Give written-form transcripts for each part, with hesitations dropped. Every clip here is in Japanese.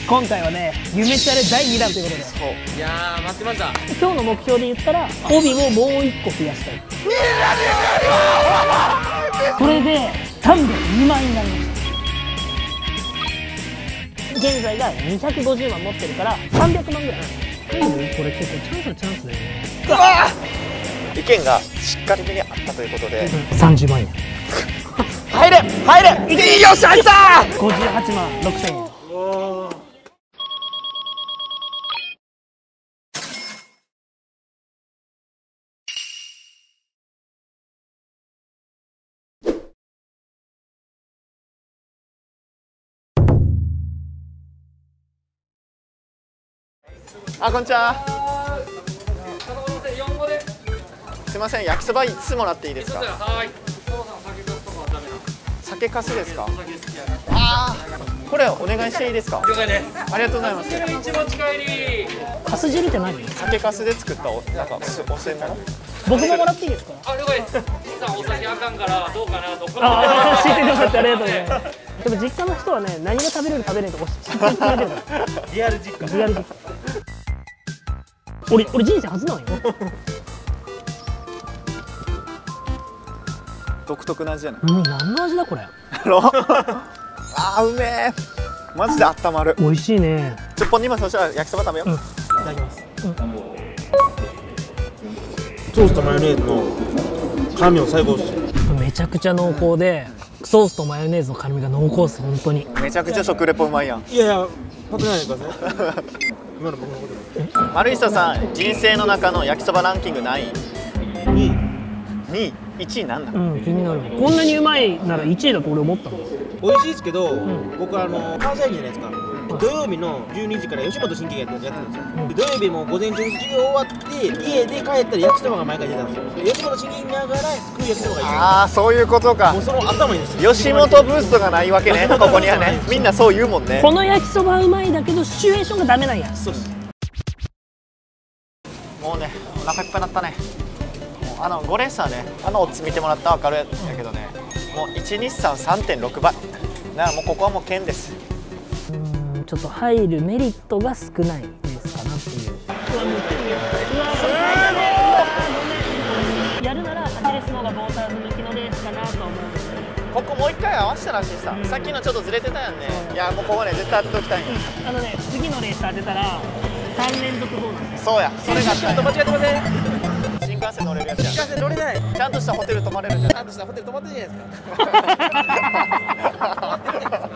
今回はね、夢チャレ第2弾ということで。 そう。いやー、待ってました。 今日の目標で言ったら、帯をもう1個増やしたい。これで302万円になりました。現在が250万持ってるから300万ぐらい。これ結構チャンスだよね。 意見がしっかりめにあったということで、 30万円。 入れ入れ、よし入った。 58万6千円。 あ、こんにちは。すいません、焼きそば5つもらっていいですか。はい。酒かすですか。ああ、これお願いしていいですか。了解です。ありがとうございます。 かす汁って何？ 酒かすで作ったなんかお吸い物。 僕ももらっていいですか。 あ、了解です。さあ、お酒あかんからどうかなと。 ああ、教えてくださってありがとうございます。でも実家の人はね、何が食べれる食べれないと知ってくれてるから。 リアル実家。 リアル実家。俺人生初なんよ。 独特な味じゃない。 何の味だこれ。 あー、うめえ。マジで温まる。 美味しいね。 10本2枚、そしたら焼きそば食べよう。 いただきます。 ソースとマヨネーズの辛みを最高です。 めちゃくちゃ濃厚で、ソースとマヨネーズの辛みが濃厚です。本当に。 めちゃくちゃ食レポうまいやん。 いやいや、パクらないでください。今の僕のこと。 丸磯さん、人生の中の焼きそばランキング何位？2位、1位なんだ。 気になる。こんなにうまいなら1位だと俺思ったの。 美味しいですけど、僕関西人じゃないですか。土曜日の12時から吉本新喜劇やってるんですよ。土曜日も午前中に授業終わって家で帰ったら焼きそばが毎回出たんですよ。吉本新喜劇見ながら作る焼きそばがいい。 ああ、そういうことか。 もうその頭にです。 吉本ブーストがないわけね。ここにはね、みんなそう言うもんね。 この焼きそばうまいだけどシチュエーションがダメなんや。 そうです。 もうね、お腹いっぱいになったね。もう5レースはね、オッズ見てもらったら分かるんだけどね、もう1日3 3.6 倍だからもうここはもう剣です。 ちょっと入るメリットが少ないですかなっていう。やるなら8レースの方がボーターズ向きのレースかなと思うんですけど、 ここもう1回合わせたらしいさ、さっきのちょっとずれてたやんね。いやもうここね、絶対当てときたいんや。 次のレース当てたら3連続ボーナス。 そうや、それがちょっと間違えてません。 新幹線乗れるやつや。 新幹線乗れない。 ちゃんとしたホテル泊まれるんじゃない。 ちゃんとしたホテル泊まってるじゃないですか。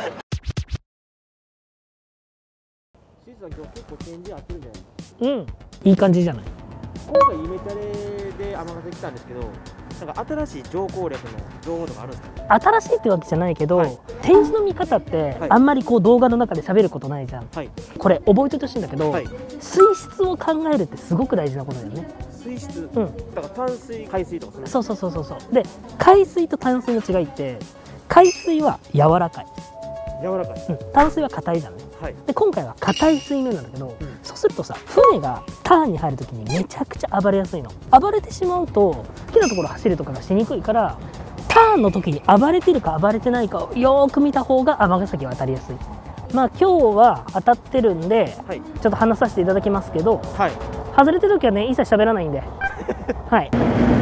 シーズン今日結構展示合ってるんじゃないですか。 いい感じじゃない。 今回夢チャレで尼崎来たんですけど、なんか新しい乗降略の情報とかあるんですか。 新しいってわけじゃないけど、展示の見方ってあんまりこう動画の中で喋ることないじゃん。これ覚えておいてほしいんだけど、水質を考えるってすごく大事なことだよね。 水質、だから淡水海水とか。 そうで、海水と淡水の違いって、海水は柔らかい、淡水は硬いじゃんね。で今回は硬い水面なんだけど、そうするとさ、船がターンに入るときにめちゃくちゃ暴れやすいの。暴れてしまうと好きなところ走るとかがしにくいから、ターンの時に暴れてるか暴れてないかをよーく見た方が尼崎は当たりやすい。まあ今日は当たってるんで、ちょっと話させていただきますけど、外れてる時はね、一切喋らないんで。はい。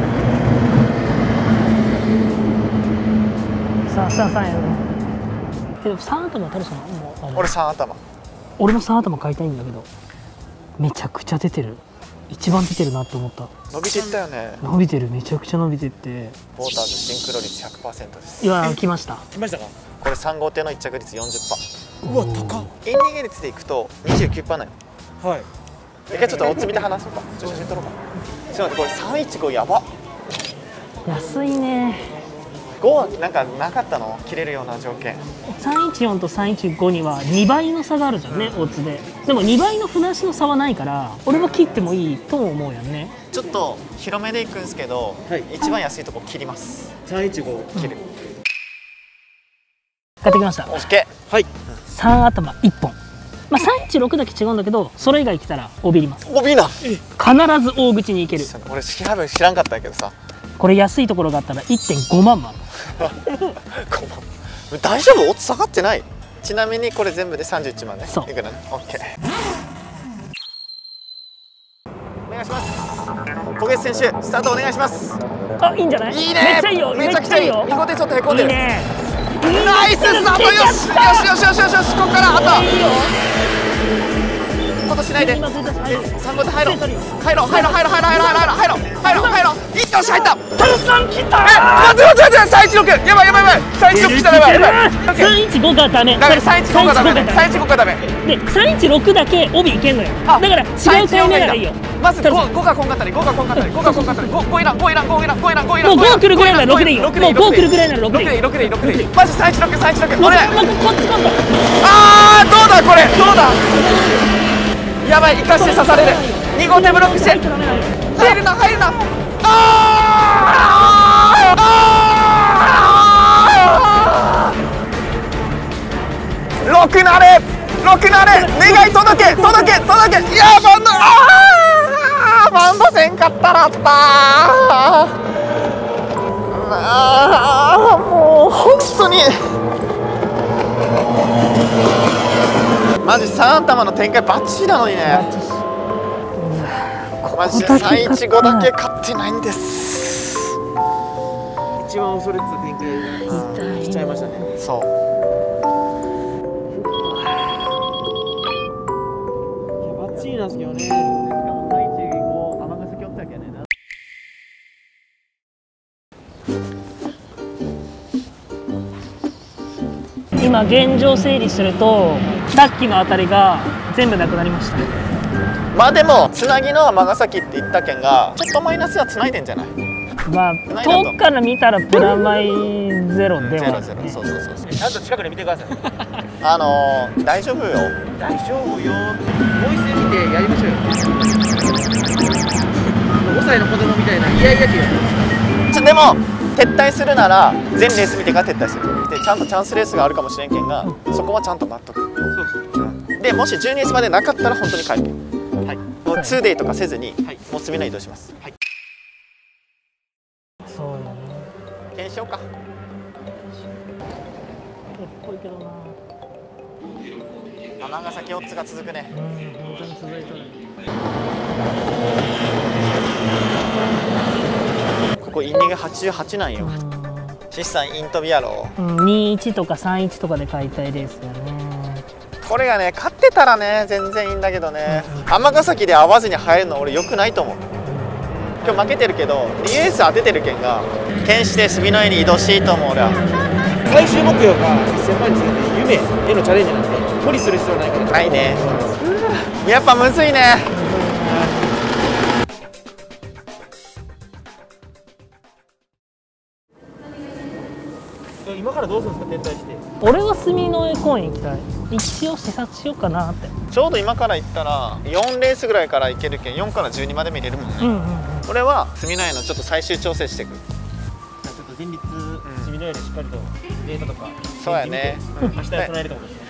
さあやるね。でも3頭取るその俺3頭。 俺も3頭買いたいんだけど、めちゃくちゃ出てる。一番出てるなって思った。 伸びていったよね。 伸びてる、めちゃくちゃ伸びてって。 ボーターズシンクロ率 100% です。 いや、来ました。 来ましたか。 これ3号艇の1着率 40%。 うわ、高っ。 エンディング率でいくと 29% なの。 はい。 一回ちょっとおつみで話そうか。写真撮ろうか。ちょっと待って、これ315やば。 安いね。 5はなんかなかったの？切れるような条件。 314と315には2倍の差があるじゃんね、オッズで。でも2倍の船足の差はないから、俺は切ってもいいとも思うやんね。 ちょっと広めでいくんですけど、一番安いとこ切ります。 315 切る。 買ってきました。 オッケー。はい。 3頭1本。まあ316だけ違うんだけど、それ以外来たらおびります。 おびな。 必ず大口に行ける。 俺知らんかったけどさ。 これ安いところがあったら 1.5 万もある。 大丈夫？オッズ下がってない？ ちなみにこれ全部で31万ね。 そういくらね。オッケー。お願いします。小月選手、スタートお願いします。 あ、いいんじゃない？ いいね。 めっちゃいいよ。 めちゃくちゃいい。 よ。 見事にちょっとへこんでる。 いいね。 ナイススタート。よしよしよしよしよしよし。ここからあと。 いいよ。 ことしないで。 今絶対入る。 3号で入ろう。入ろう入ろう入ろう入ろう入ろう入ろう入ろう入ろう。いいよし入った。 タルさん来た。 待って待って316。やばいやばいやばい。316来たらやばい。 315がダメ。 ダメ315がダメ。315がダメ。 で316だけ帯いけんのよ。だから違う回目ならいいよ。 まず5がこんかったり5がこんかったり5がこんかったり5いらん5いらん5いらん5いらん5いらん。 もう5来るぐらいなら6でいいよ。もう5来るぐらいなら6でいい。 6でいい6でいい。マジ316お願い。 こっち今度。 あーどうだこれどうだ。やばい生かして刺される。2号手ブロックして入るな入るな。6なれ6なれ。願い届け届け届け。いやバンドバンドせんかったらあったもう本当にマジ3玉の展開バッチリなのにね。マジで315だけ勝ってないんです。 一番恐れてた展開しちゃいましたね。 そうバッチリなんですけどね。 今現状整理するとさっきのあたりが全部なくなりました。 まあでもつなぎの尼崎って言ったけんがちょっとマイナスはつないでんじゃない。 まあ遠くから見たらプラマイゼロではあるね。 そうそうそう。 ちゃんと近くで見てください。 大丈夫よ。 大丈夫よ。ボイス見てやりましょうよ。5歳の子供みたいなイヤイヤ期よ。 でも撤退するなら全レース見てから撤退する。でちゃんとチャンスレースがあるかもしれんけんが、そこはちゃんと待っとく。でもし12レースまでなかったら本当に帰る。はい。もう2デーとかせずに、もうすみな移動します。はい。 そうよね。 検証か。 ぽいけどな。 尼崎オッズが続くね。 本当に続いてる。 ここインディが88なんよ。シスさんイン飛びやろ。 21とか31とかで買いたいレースよね。 これがね勝ってたらね全然いいんだけどね。尼崎で合わずに入るの俺良くないと思う。今日負けてるけど2レース当ててるけんが剣士で住之江に移動していいと思う俺は。 最終目標が1000万について夢へのチャレンジなんで無理する必要はないから。 ないね。やっぱむずいね。 今からどうするんですか撤退して。 俺は住之江公園行きたい。一応視察しようかなって。 ちょうど今から行ったら4レースぐらいから行けるけん4から12まで見れるもんね。俺は住之江のちょっと最終調整していく。 ちょっと前日住之江でしっかりとデータとかそうやね。 明日やられるかもしれない。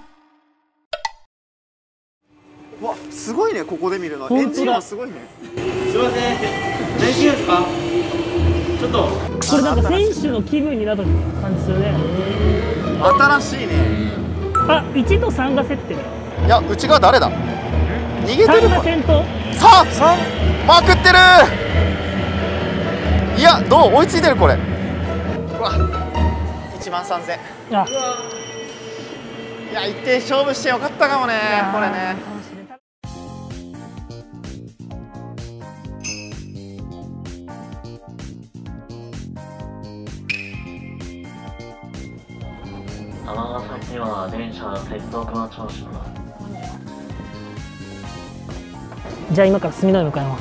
わすごいねここで見るの。 当だエンジンはすごいね。 すいません。何してるんですか。ちょっとこれなんか選手の気分になった感じするね。 新しいね。 あ、1と3が競ってる。 いや内側誰だ。逃げてる 3がか。 先頭。 さあまくってる。いやどう追いついてるこれ。うわ13000。 あ、 いや一定勝負してよかったかもねこれね。 尼崎は電車接続の調子だ。 じゃあ今から住之江向かいます。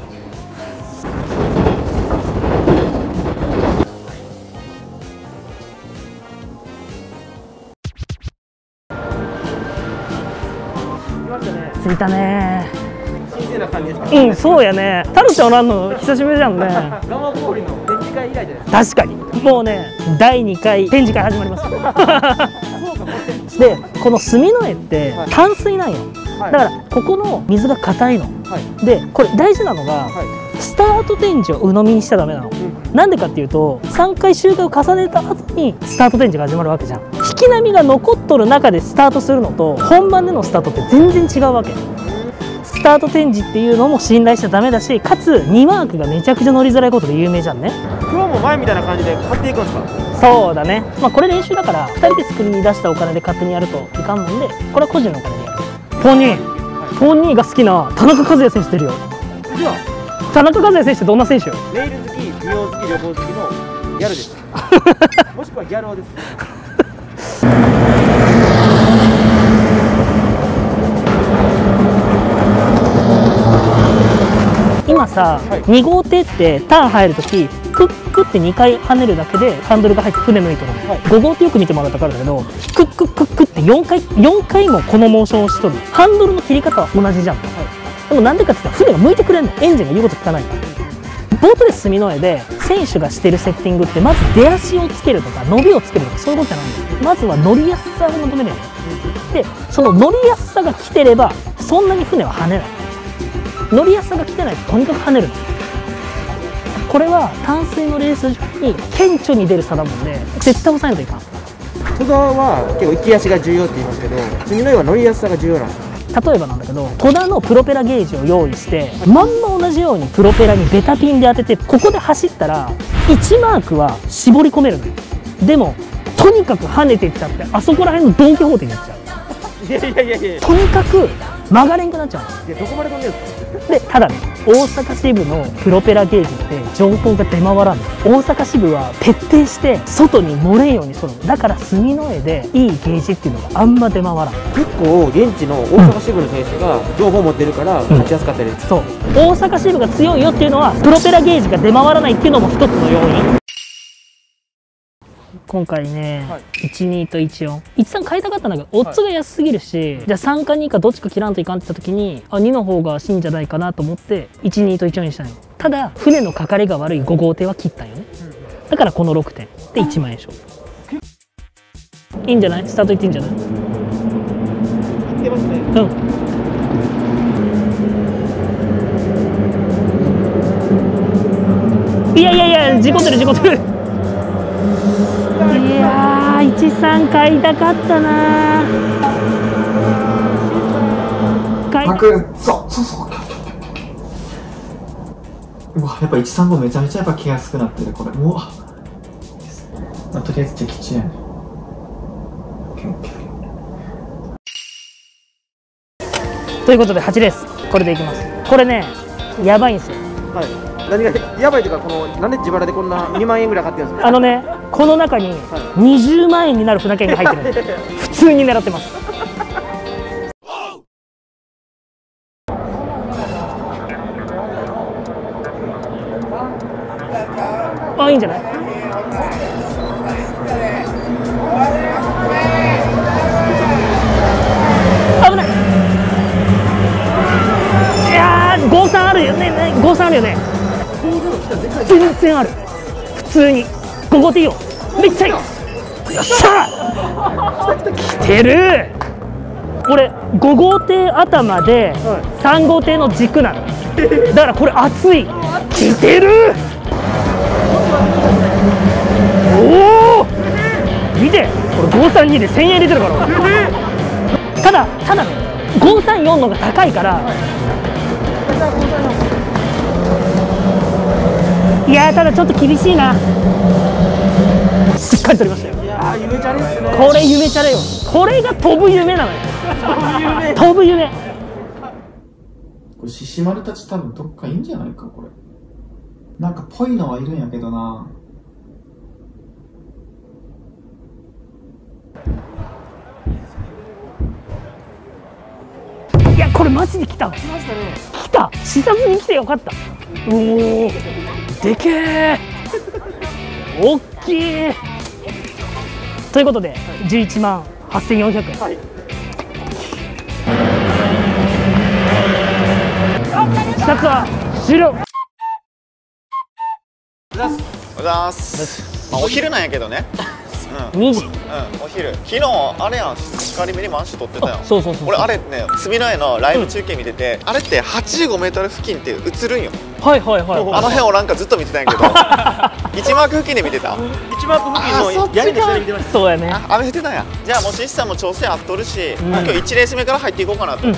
着いたね。 新鮮な感じですか。 そうやね。タルちゃんおらんの久しぶりじゃんね。 ガマ氷の展示会以来じゃないですか。 確かに。もうね、第2回展示会始まります。で、この住之江って淡水なんよ。だからここの水が硬いの。で、これ大事なのが、スタート展示を鵜呑みにしちゃダメなの。なんでかっていうと3回周回を重ねた後にスタート展示が始まるわけじゃん。引月並みが残っとる中でスタートするのと本番でのスタートって全然違うわけ。スタート展示っていうのも信頼しちゃダメだし、かつ2マークがめちゃくちゃ乗りづらいことで有名じゃんね。 今日も前みたいな感じで買っていくんですか？ そうだね、まあ、これ練習だから2人で作りに出したお金で勝手にやるといかんもんで、これは個人のお金でやる。ポニーが好きな田中和也選手出るよ。田中和也選手ってどんな選手よ？ ネイル好き、美容好き、旅行好きのギャルですもしくはギャル男です今さ、2号艇ってターン入るときクックって2回跳ねるだけでハンドルが入って船向いてるの、5号艇よく見てもらったからだけど、クックックックって4回もこのモーションをしとる。ハンドルの切り方は同じじゃん、でもなんでかって言ったら船が向いてくれんの、エンジンが言うこと聞かないから。ボートレース住之江で選手がしてるセッティングってまず出足をつけるとか伸びをつけるとかそういうことじゃないんだよ。まずは乗りやすさを求めるよね。でその乗りやすさが来てればそんなに船は跳ねない。乗りやすさが来てないととにかく跳ねるの。これは淡水のレース上に顕著に出る差だもんで、絶対抑えないといかん。 戸田は結構行き足が重要って言いますけど、住之江は乗りやすさが重要なんですよ。 例えばなんだけど、戸田のプロペラゲージを用意してまんま同じようにプロペラにベタピンで当てて、ここで走ったら1マークは絞り込めるのよ。でもとにかく跳ねていっちゃって、あそこら辺のドン・キホーテに行っちゃう。 いやとにかく曲がれんくなっちゃうの。 どこまで飛んでるんですか？ でただね、大阪支部のプロペラゲージって情報が出回らんの。大阪支部は徹底して外に漏れんようにしとるの。だから住之江でいいゲージっていうのがあんま出回らん。 結構現地の大阪支部の選手が情報を持ってるから勝ちやすかったり、 そう、大阪支部が強いよっていうのはプロペラゲージが出回らないっていうのも一つの要因。今回ね、12と14、13買いたかったんだけど、オッズが安すぎるし、じゃあ3か2かどっちか切らんといかんって言った時に、2の方がいいんじゃないかなと思って12と14にしたのよ。ただ船のかかりが悪い5号艇は切ったんよね。だからこの6点で1万円勝負。いいんじゃない？スタートいっていいんじゃない？ いってますね。 いや事故ってる。いやー13買いたかったなー。 そううわ、やっぱ135めちゃめちゃやっぱ気が安くなってるこれ。うわ、まあ、とりあえず敵地やね。 ということで8レースこれでいきます。これねやばいんですよ。 はい、何がやばいというか、このなんで自腹でこんな2万円ぐらい買ってるんですか？ この中に20万円になる船券が入ってる普通に狙ってます。あ、いいんじゃない？危ない。いやー53あるよね。53あるよね。全然ある。普通に5号艇いいよ。めっちゃいい。よっしゃー来てる。俺5号艇頭で3号艇の軸なの。だからこれ熱い。来てる。おお見て、これ532で1000円入れてるから。ただね、534の方が高いから。いやー、ただちょっと厳しいな。しっかり取りましたよ。 いやー、夢チャレっすね。 これ夢チャレよ。これが飛ぶ夢なのよ。飛ぶ夢。 これ獅子丸たち多分どっかいいんじゃないかこれ。なんかぽいのはいるんやけどな。 いや、これマジで来た。来ましたね。来た。視察に来てよかった。おお、でけえ。大きい。ということで、11万8400円。はい、視察は終了。 おはようございます。まあ、お昼なんやけどね。 2時。 お昼。昨日あれやん、光目に満州撮ってたよ。 そう。 俺あれね、住之江のライブ中継見てて、あれって85メートル付近って映るんよ。 はい。 あの辺をなんかずっと見てたんやけど。 1マーク付近で見てた。 1マーク付近の屋根で下で見てました。 そうやね。 雨降ってたんや。じゃあもうシスさんも調整あっとるし、もう今日1レース目から入っていこうかなと。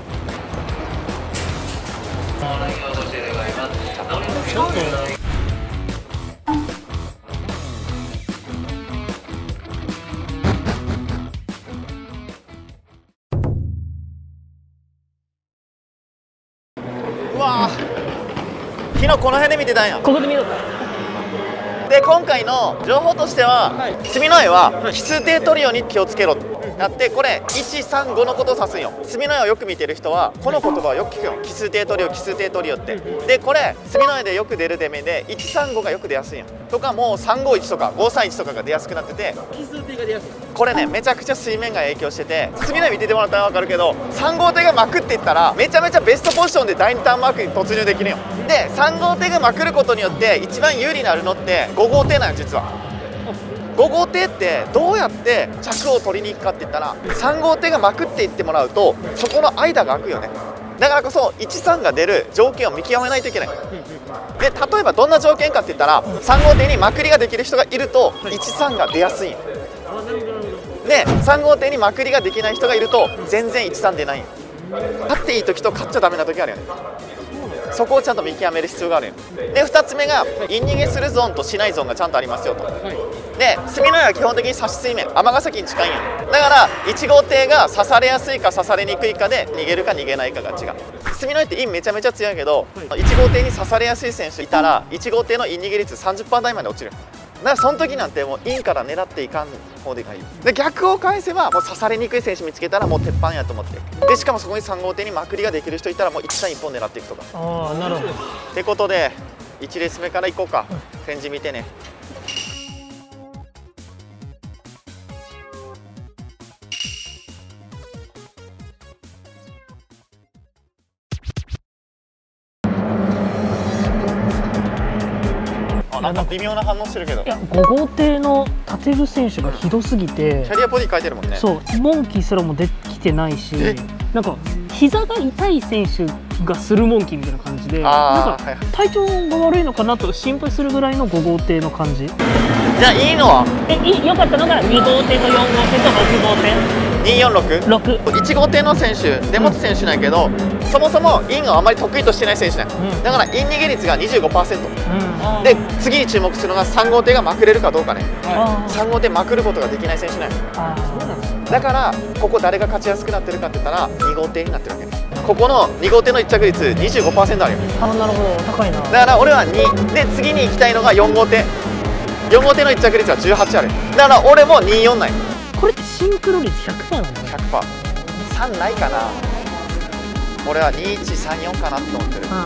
うわー、昨日この辺で見てたんや。 ここで見ようか。 で今回の情報としては、墨の絵は奇数定トリオに気をつけろってなって、これ135のことを指すんよ。墨の絵をよく見てる人はこの言葉をよく聞くよ。奇数定トリオ、奇数定トリオって。でこれ墨の絵でよく出る出目で135がよく出やすいんよ。とかもう351とか531とかが出やすくなってて、 奇数定が出やすい。 これねめちゃくちゃ水面が影響してて、墨の絵見ててもらったら分かるけど、3号艇がまくっていったらめちゃめちゃベストポジションで第2ターンマークに突入できるよ。で3号艇がまくることによって一番有利になるのって5号艇なんよ実は。5号艇ってどうやって着を取りに行くかって言ったら、3号艇がまくっていってもらうとそこの間が空くよね。だからこそ13が出る条件を見極めないといけない。で例えばどんな条件かって言ったら、3号艇にまくりができる人がいると13が出やすいんよ。で3号艇にまくりができない人がいると全然13出ないんよ。勝っていい時と勝っちゃダメな時あるよね。そこをちゃんと見極める必要があるよ。で2つ目がイン逃げするゾーンとしないゾーンがちゃんとありますよと。で墨の絵は基本的に差し水面、尼崎に近いんよ。だから1号艇が刺されやすいか刺されにくいかで逃げるか逃げないかが違う。墨の絵ってインめちゃめちゃ強いけど、1号艇に刺されやすい選手いたら1号艇のイン逃げ率 30% 台まで落ちる。だからその時なんてもうインから狙っていかん方でがいい。で逆を返せばもう刺されにくい選手見つけたらもう鉄板やと思って、でしかもそこに3号艇にまくりができる人いたらもう1対1本狙っていくとか。 ああなるほど。 ってことで1レース目からいこうか。展示見てね。なんか微妙な反応してるけど、 いや5号艇の立部選手がひどすぎて、 キャリアボディ書いてるもんね。 そうモンキーすらも出てきてないし、なんか膝が痛い選手がするモンキーみたいな感じで、なんか体調が悪いのかなと心配するぐらいの5号艇の感じ。 じゃあいいのは良かったのが2号艇と4号艇と6号艇。 246 1号艇の選手、出本選手なんやけど、そもそもインをあまり得意としてない選手なんや。だからイン逃げ率が 25%、で次に注目するのが3号艇がまくれるかどうかね。3号艇まくることができない選手なんや。だからここ誰が勝ちやすくなってるかって言ったら2号艇になってるわけ。ここの2号艇の1着率 25% あるよ。 あ、なるほど、高いな。 だから俺は2で次に行きたいのが4号艇。4号艇の1着率は18ある。だから俺も24ない。 これってシンクロ率 100% なんだね。 100%。3ないかな。俺は2134かなって思ってる。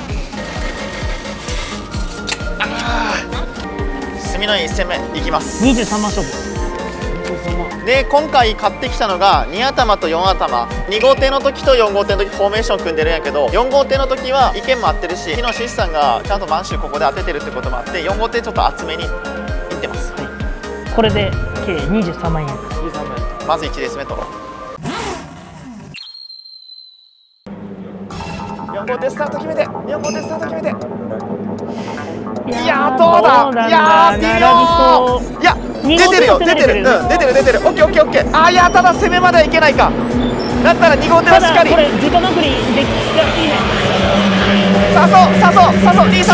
墨の1戦目いきます。 23万勝負で今回買ってきたのが2頭と4頭。2号艇の時と4号艇の時フォーメーション組んでるんやけど、4号艇の時は意見も合ってるし、昨日シスさんがちゃんと満州ここで当ててるってこともあって、4号艇ちょっと厚めにいってます。 これで計23万円。 まず1レース目取ろう。4号艇スタート決めて、4号艇スタート決めて。いやどうだ。いや微妙。いや出てるよ、出てる、出てる出てる。オッケーオッケーオッケー。あいやただ攻めまではいけないか。だったら2号艇はしっかり。 これ直まくりできやすいね。 誘う2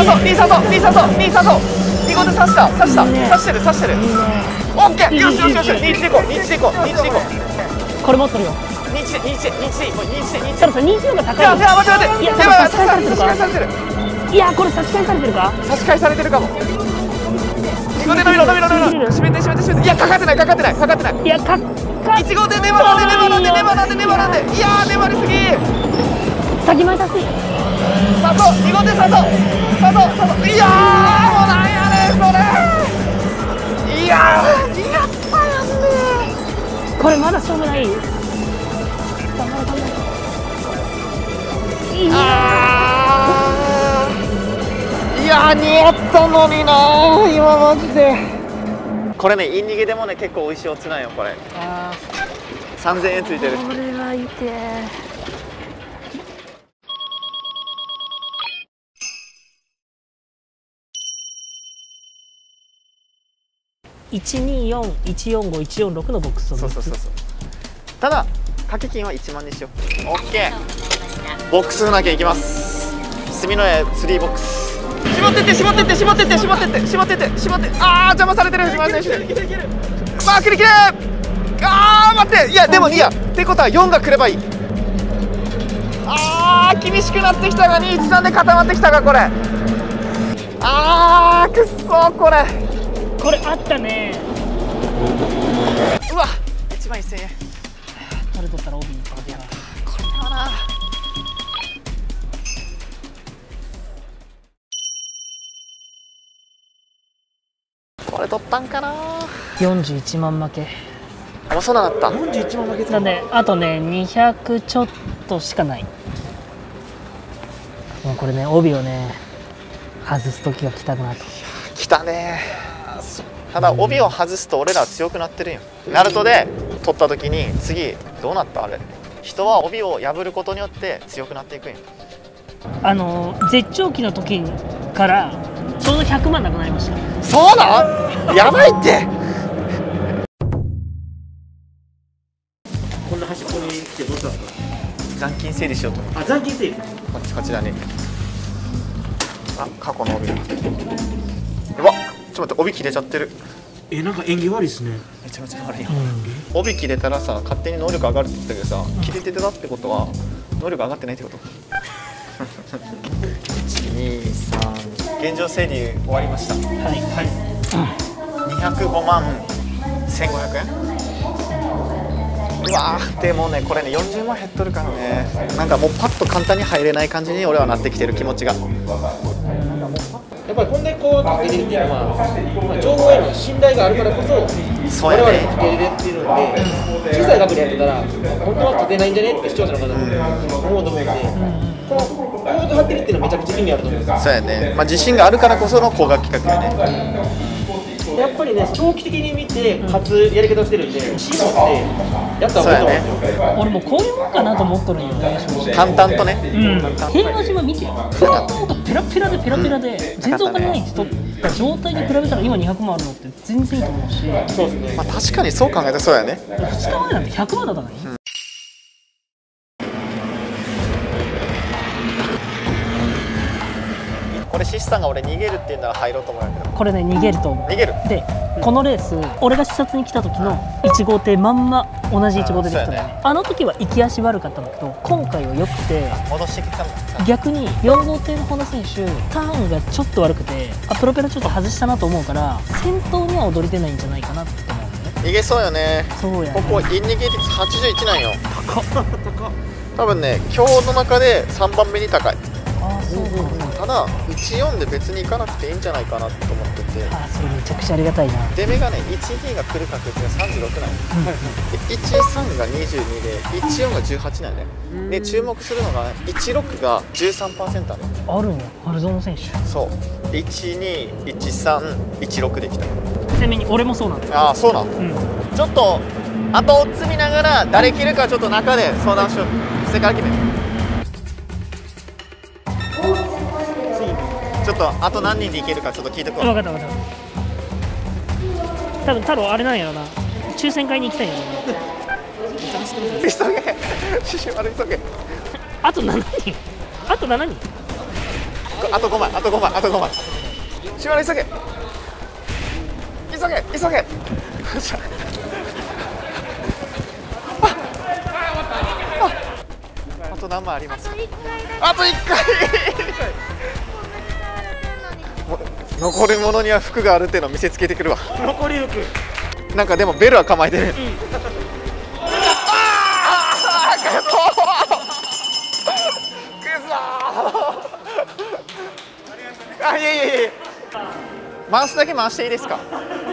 号艇刺してる。オッケー、よし2でいこう、2でいこう。 これ持ってるよ。 2でたださ、2のが高い。 いや待って。 いや差し替えされてる。 いやこれ差し替えされてるか。 差し替えされてるかも。2号艇伸びろ。閉めて。いやかかってない。 いや 1号艇粘らんで。いや粘りすぎ。 先前差し。 2号艇誘う。いやもうなんやねんそれ。いややったやんね。 これまだ勝負ない。 いや似合ったのにな今マジで。これねイン逃げでもね結構美味しいおつなんよこれ。3000円ついてる。 これはいて。 124、145、146のボックスを3つ。 そう。ただ掛け金は1万にしよう。オッケー。ボックスなきゃいきます。住之江3ボックス。絞ってって。ああ邪魔されてる藤原選手。まあ切り切れ。ああ待って、いやでも2やってことは4が来ればいい。ああ厳しくなってきたが213で固まってきたがこれ。ああくっそーこれあったね。 うわ1万1000円。 これ取ったら帯に変わるやこれだな。これ取ったんかな。 41万負け。 あそうなんだった。 41万負けてなんであとね200ちょっとしかない。もうこれね帯をね外す時が来たなと。 来たね。ただ帯を外すと俺らは強くなってるよ。ナルトで取った時に次どうなった？あれ人は帯を破ることによって強くなっていくんよ。 絶頂期の時からちょうど100万なくなりました。 そうなん？やばいって。 こんな端っこに来てどうしたんですか？ 残金整理しようと思う。 あ、残金整理。 こっちだね。あ、過去の帯だ。うわ、ちょっと待って帯切れちゃってる。 なんか縁起悪いですね。 めちゃめちゃ悪いよ。帯切れたらさ勝手に能力上がるって言ったけどさ、切れてたってことは能力上がってないってこと。1、2、3。現状整理終わりました。205万1500円。うわーでもねこれね40万減っとるからね。なんかもうパッと簡単に入れない感じに俺はなってきてる気持ちが。 やっぱりこんだけこうかけてるっていうのは、情報への信頼があるからこそそうやね。 我々かけれるっていうので、小さい額でやってたら本当は勝てないんじゃねって視聴者の方も思うと思うんで、このコード貼ってるっていうのはめちゃくちゃ意味あると思うんですよ。 そうやね。まあ自信があるからこその高額企画やね。 やっぱりね長期的に見てかつやり方してるんで自信持ってやった方がいいと思うんですよ。 俺もうこういうもんかなと思っとるんよね。 淡々とね。 平和島見てよ。フロントがペラペラで全然お金ない人った状態で比べたら今200万あるのって全然いいと思うし。 そうですね。 まあ確かにそう考えたらそうやね。 2日前なんて100万だったのに。 これシスさんが俺逃げるって言うなら入ろうと思うんやけど。 これね逃げると思う。 逃げる。 でこのレース俺が視察に来た時の1号艇まんま同じ1号艇で来たのよね。あの時は行き足悪かったんだけど今回は良くて戻してきたんだ。 逆に4号艇の本田選手ターンがちょっと悪くてプロペラちょっと外したなと思うから先頭には躍り出ないんじゃないかなって思うんだよね。 逃げそうよね。 そうやね。 ここイン逃げ率81なんよ。多分ね今日の中で3番目に高い。 そうただ14で別に行かなくていいんじゃないかなと思ってて。 それめちゃくちゃありがたいな。 出目がね12が来る確率が36なんよ。13が22で14が18なんだよ。で注目するのが16が 13% ある。 あるんや春園選手。 そう121316できた。 ちなみに俺もそうなんだよ。 ああそうなん、ちょっとあと追っ積みながら誰切るかちょっと中で相談しよう。それから決める。ちょっとあと何人でいけるかちょっと聞いてこう。 分かった。多分太郎あれなんやろな、抽選会に行きたいんやろな。 急げシュシュ悪い急げ。 あと7人あと7人あと5枚あと5枚あと5枚。シュ悪い急げ急げあと何枚あります？あと1回残るものには服があるっていうのを見せつけてくるわ。 残り服なんかでもベルは構えてる。あいや回すだけ回していいですか？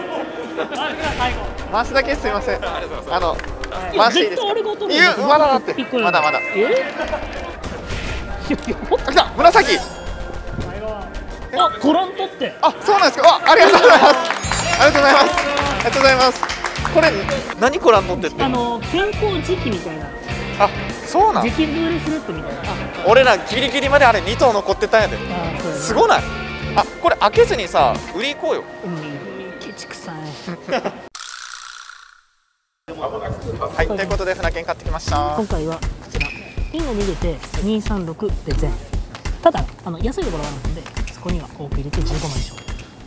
回すだけすいません。回していいですか？まだだってまだ来た紫。 ご覧とって。 そうなんですか。ありがとうございます。これ何コラン乗ってって。 健康時期みたいな。 そうなん。 時期ブレスレットみたいな。 俺らギリギリまであれ2頭残ってたんやで。すごない？これ開けずにさ売り行こうよ。 ちくさい。 はい、ということで船券買ってきました。 今回はこちらインが逃げて236で全。ただ安いところがあるのでそこには多く入れて15万以上。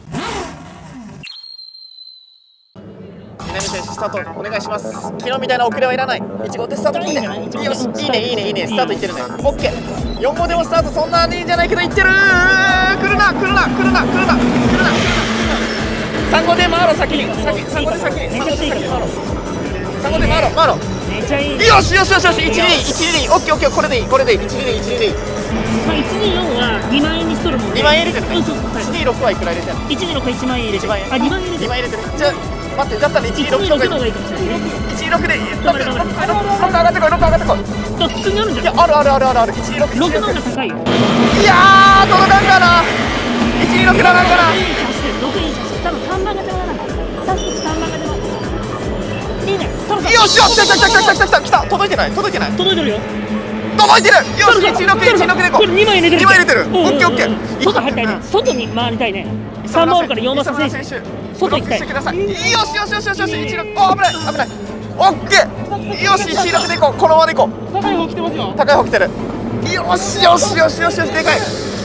南選手スタートお願いします。昨日みたいな遅れはいらない。1号でスタートいいね。よし、いいねいいねいいね、スタートいってるね。オッケー。4号でもスタートそんなにいいんじゃないけどいってる。来るな来るな来るな来るな来るな。3号で回ろう先に。3号で先に。3号で先に回ろう。3号で回ろう回ろう。 めちゃいい。 よしよしよしよし、1、2、1、2、オッケーオッケー、これでいいこれでいい。1、2、1、2でいい。 まあ124は2万円にしとるもんね。 2万円入れてるね。 そうそうそう。 126はいくら入れてるの 126は1万円入れてる。あ、2万円入れてる。 2万円入れてる。じゃあ待って、だったら126の方がいいかもしれない。126でいい。だって6上がってこい、6上がってこい。 普通にあるんじゃん。 いや、あるあるあるあるある。126、 6の方が高いよ。 いやー、届かんかな。126だなんかな。 6いい写真。多分3番が邪魔だな。さっき3番が邪魔。いいね。 よしよし、来た来た来た来た来た来た。届いてない届いてない。 届いてるよ。 届いてる。よし、16116でこう。 これ2枚入れてる。 2枚入れてる。オッケーオッケー。 外入りたいね。外に回りたいね。3番あるから4番選手。外行きたい。よしよしよしよしよし、16。あ、危ない危ない。オッケー。よし、16でいこう。このままでいこう。 高い方来てますよ。 高い方来てる。よしよしよしよしよし、でかい。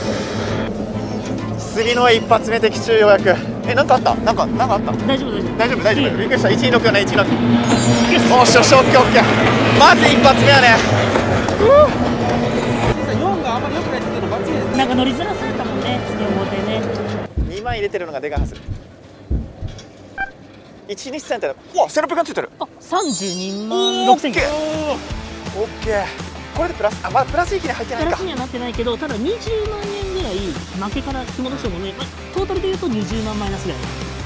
杉の一発目的中ようやく。なんかあった？なんかあった？ 大丈夫大丈夫。 大丈夫大丈夫。びっくりした。126よね、126。よしよし、オッケーオッケー。まず一発目はね。 4があんまり良くないって言うのバッチリですね。 なんか乗りづらそうやったもんね。4号艇ね。 2万入れてるのがでかいはず。1日センターで、うわ、1600円ついてる。 あ、32万6千円。 オッケー。これでプラス、あ、まだプラス域に入ってないか。 プラスにはなってないけど、ただ20万円ぐらい負けから引き戻してもね、まあ、トータルでいうと20万マイナスぐらい。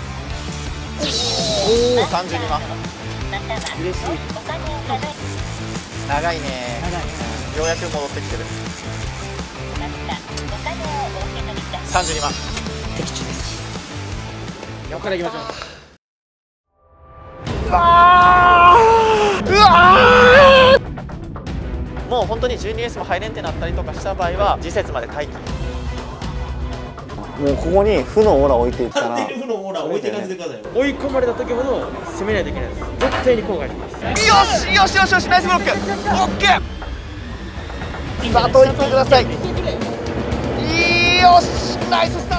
おお、32万。嬉しい。長いね。長い。ようやく戻ってきてる。32万。 的中です。 横から行きましょう。 うわーもう本当に 12S も入れんってなったりとかした場合は次節まで待機。もうここに負のオーラ置いていったら負のオーラ置いていかせてください。追い込まれた時ほど攻めないといけないです。絶対に後悔します。 よしよしよしよし、ナイスブロック。オッケー。スタートいってください。よし、ナイススタート。